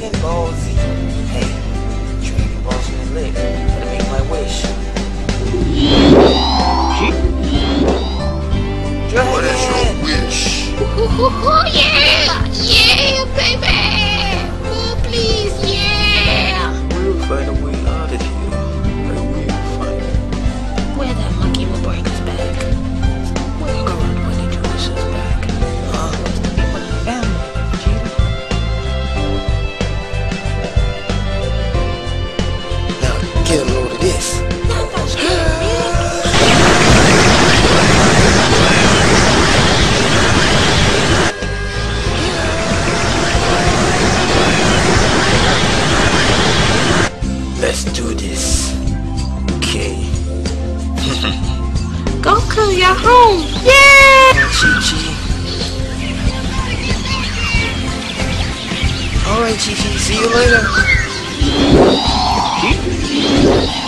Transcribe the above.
Dragon Ball Z. Hey, Dragon Ball's been lit. Gotta make my wish. Dragon! What is your wish? Yeah! Yeah, baby! Oh, please, yeah! We'll find a way out of here. I will find it. Where that monkey will bring us back. Walk around when he turns us back. Where's the people in the family, Vegeta? Now, get a load of this. Let's do this. Okay. Goku, you're home! Yeah! Chi-Chi. Alright, Chi-Chi. See you later.